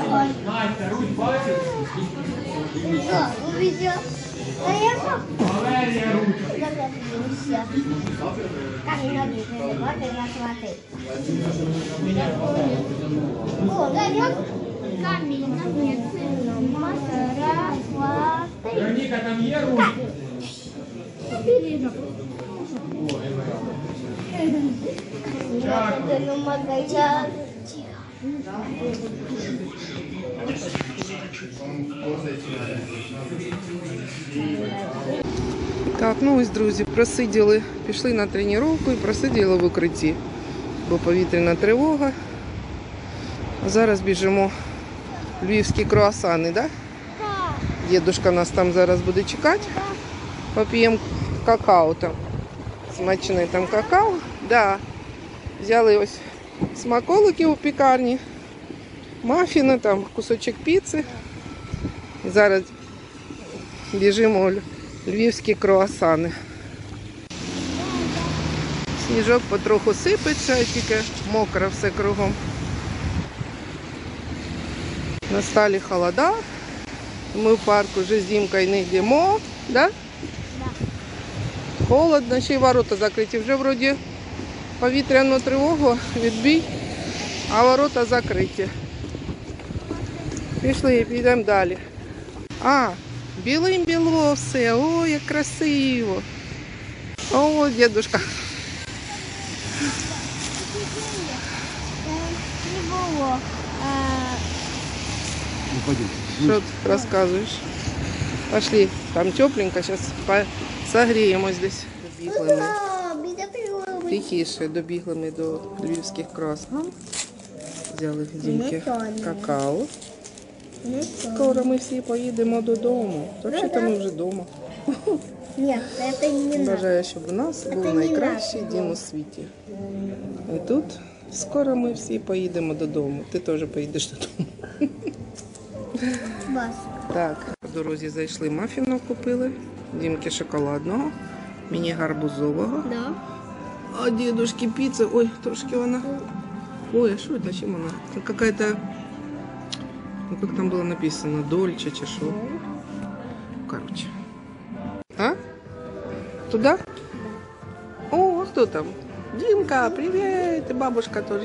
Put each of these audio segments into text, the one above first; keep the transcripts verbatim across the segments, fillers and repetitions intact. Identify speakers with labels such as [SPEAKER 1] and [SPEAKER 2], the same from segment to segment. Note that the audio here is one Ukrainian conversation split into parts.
[SPEAKER 1] Настя, Руть, бачиш?
[SPEAKER 2] Что, увидел? А я как?
[SPEAKER 1] Валерія, Руть.
[SPEAKER 2] Как не надо, вот я смотрю. О, да, я камень на раз,
[SPEAKER 1] Вероніка, там є Руть?
[SPEAKER 3] Так, ну ось, друзі, просиділи, пішли на тренування і просиділи в укритті, бо повітряна тривога. А зараз біжимо в львівські круасани, так? Да? Дідушка нас там зараз буде чекати. Поп'ємо какао там. Смачне там какао. Да. Взяли ось смаколики у пікарні, мафіни, там кусочок піци. І зараз біжимо в львівські круасани. Сніжок потроху сипеться, тільки мокро все кругом. Настали холода. Ми в парк уже з Дімкою не йдемо. Да? Да. Холодно, ще й ворота закриті. Вже вроді повітряну тривогу, відбій, а ворота закриті. Пішли і підемо далі. А, білим-біло все. Ой, як красиво. О, дідушка.
[SPEAKER 2] Не було.
[SPEAKER 3] Что ты рассказываешь? Пошли, там тепленько, сейчас согреемся здесь. Добігли ми. Тихіше, добігли ми до львівських круасан. Взяли в Дімки какао. Скоро ми всі поїдемо додому. Взагалі-то ми вже вдома.
[SPEAKER 2] Ні, це не надо.
[SPEAKER 3] Бажаю, щоб у нас був найкращий дім у світі. І тут скоро ми всі поїдемо додому. Ти теж поїдеш додому. Так, по дорозі зайшли мафіну, купили, Дімки шоколадного, мені гарбузового,
[SPEAKER 2] Да.
[SPEAKER 3] а дедушки піци, ой, трошки вона, ой, а що це, чим вона? Це какая-то, ну как там было написано, дольче чи що, короче. А? Туда? О, хто там? Дімка, привіт, і бабушка теж.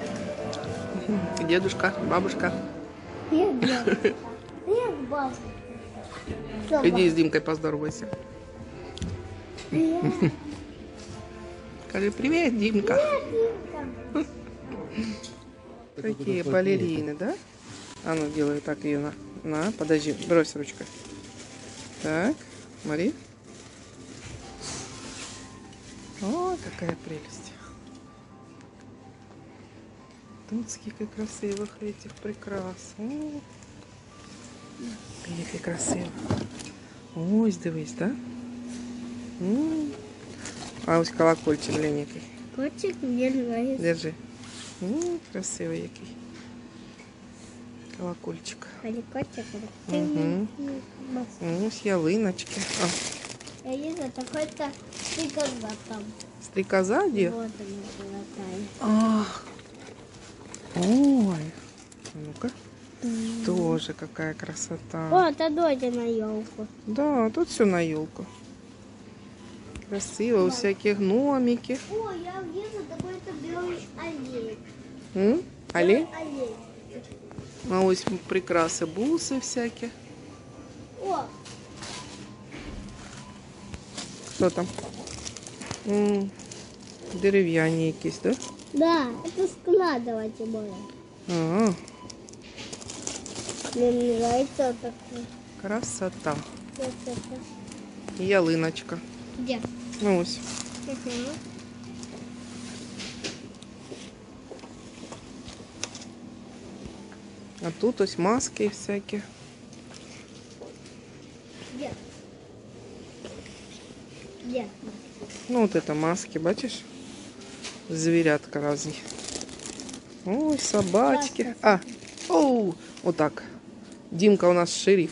[SPEAKER 3] І дедушка, бабушка.
[SPEAKER 2] Привет, Привет, бабушка.
[SPEAKER 3] Иди с Димкой поздоровайся.
[SPEAKER 2] Привет.
[SPEAKER 3] Скажи привет, Димка.
[SPEAKER 2] Привет,
[SPEAKER 3] Какие балерины, да? А ну, делаю так ее на. На, подожди, брось ручкой. Так, смотри. О, какая прелесть. Тут сколько красивых этих прикрас. О, які красиво. Ось, дивись, да? М. А ось колокольчик глянь який.
[SPEAKER 2] Котик мне нравится.
[SPEAKER 3] Держи. М, красивий який. Колокольчик.
[SPEAKER 2] Котик.
[SPEAKER 3] Угу. Ось ялиночки. А,
[SPEAKER 2] Я вижу, такой-то стрекоза там.
[SPEAKER 3] стрекоза где?
[SPEAKER 2] Вот она золотая.
[SPEAKER 3] А, ой. Ну-ка. Тоже какая красота.
[SPEAKER 2] О, это дойди на елку.
[SPEAKER 3] Да, тут все на елку. Красиво, у всяких гномики.
[SPEAKER 2] О, я вижу такой-то белый олень.
[SPEAKER 3] М? Олень?
[SPEAKER 2] Олень.
[SPEAKER 3] А ось прикраси, буси всякі.
[SPEAKER 2] О,
[SPEAKER 3] Що там? М, дерев'яні якісь, да?
[SPEAKER 2] да, это складывать можно.
[SPEAKER 3] Ага,
[SPEAKER 2] Мне нравится вот такой.
[SPEAKER 3] красота.
[SPEAKER 2] Красота.
[SPEAKER 3] І ялиночка.
[SPEAKER 2] Где?
[SPEAKER 3] Ну ось.
[SPEAKER 2] Угу.
[SPEAKER 3] А тут ось маски всякі.
[SPEAKER 2] Где? Где?
[SPEAKER 3] Ну от это маски, бачиш? Звірятка різні. Ой, собачки. А, оу, отак. Дімка у нас шериф.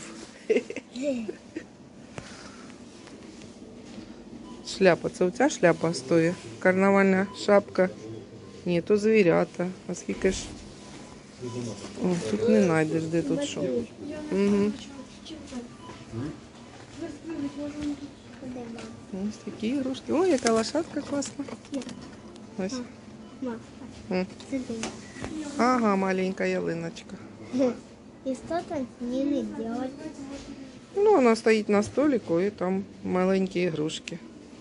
[SPEAKER 3] Шляпа. Це у тебе шляпа стоїть? Карнавальна шапка. Ні, то звірята. А скільки ж О, тут не знайдеш, де тут що. Угу. Ось такі ігрушки. Ой, яка лошадка класна. Ось.
[SPEAKER 2] Мам,
[SPEAKER 3] М.
[SPEAKER 2] смотри.
[SPEAKER 3] Ага, маленька ялиночка.
[SPEAKER 2] И что там с ними делать?
[SPEAKER 3] Ну, вона стоїть на столику і там маленькі ігрушки.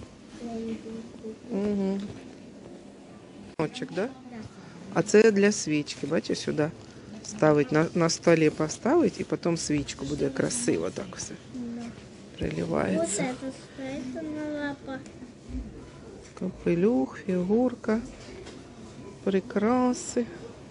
[SPEAKER 3] Угу. Очок, да? А це для свічки, бачиш, сюди ставить, на, на столі поставить і потім свічку буде красиво так все
[SPEAKER 2] Вот
[SPEAKER 3] приливається.
[SPEAKER 2] это стоит на лапах.
[SPEAKER 3] Капелюх, фігурка, прикраси.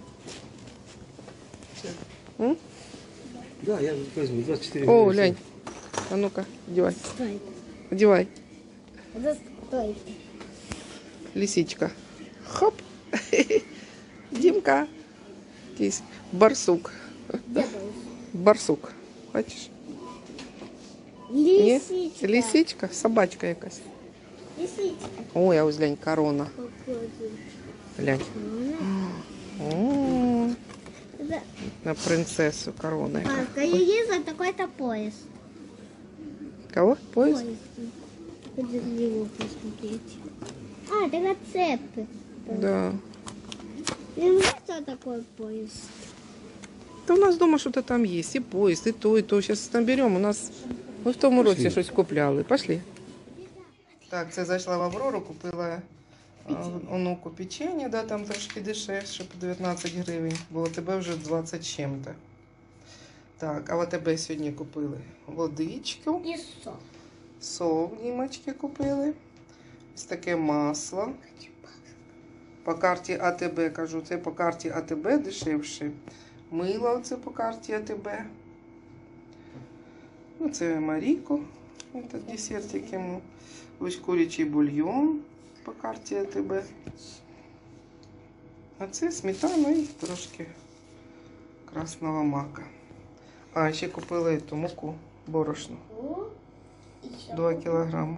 [SPEAKER 3] М?
[SPEAKER 4] Да, я возьму двадцать четыре.
[SPEAKER 3] О, глянь. А ну-ка, одевай.
[SPEAKER 2] Стоит.
[SPEAKER 3] Одевай.
[SPEAKER 2] Это стоит.
[SPEAKER 3] Лисичка. Хоп. Дімка. Якийсь барсук.
[SPEAKER 2] Где был?
[SPEAKER 3] Барсук. Бачиш? Ні?
[SPEAKER 2] Лисичка.
[SPEAKER 3] Лисичка, собачка якась.
[SPEAKER 2] Лисичка.
[SPEAKER 3] Ой, а ось глянь, корона.
[SPEAKER 2] Попробуй.
[SPEAKER 3] Глянь. О,
[SPEAKER 2] Это-
[SPEAKER 3] на принцесу корона.
[SPEAKER 2] А,
[SPEAKER 3] яка.
[SPEAKER 2] в Каире такой-то пояс.
[SPEAKER 3] Кого? Пояс?
[SPEAKER 2] Пояс. Подожди его посмотреть. А, это рецепты.
[SPEAKER 3] Да.
[SPEAKER 2] Не знаю, что такое пояс.
[SPEAKER 3] Та у нас вдома щось там є, і поїзд, і то, і то. Зараз наберемо. У нас ми в тому році щось купляли. Пішли. Так, це зайшла в Аврору, купила а, онуку печення, да, там трошки дешевше, по дев'ятнадцять гривень, бо у тебе вже двадцять з чим-то. Так, а в тебе сьогодні купили водичку,
[SPEAKER 2] И сок.
[SPEAKER 3] сок Дімочки купили, ось таке масло. По карті АТБ, кажу, це по карті АТБ дешевше. Мило оце по карті АТБ. Ну, це Маріко, це десертик йому. Ось курячий бульйон по карті АТБ. А це сметана і трошки красного мака. А, ще купили ту муку, борошно. два кілограми.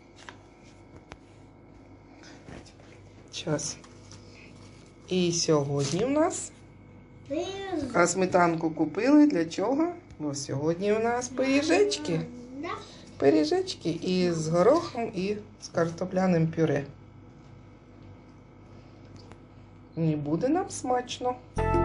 [SPEAKER 3] Час. І сьогодні у нас, а сметанку купили для чого? Бо сьогодні у нас пиріжечки.
[SPEAKER 2] Да.
[SPEAKER 3] Пиріжечки і з горохом, і з картопляним пюре. І буде нам смачно.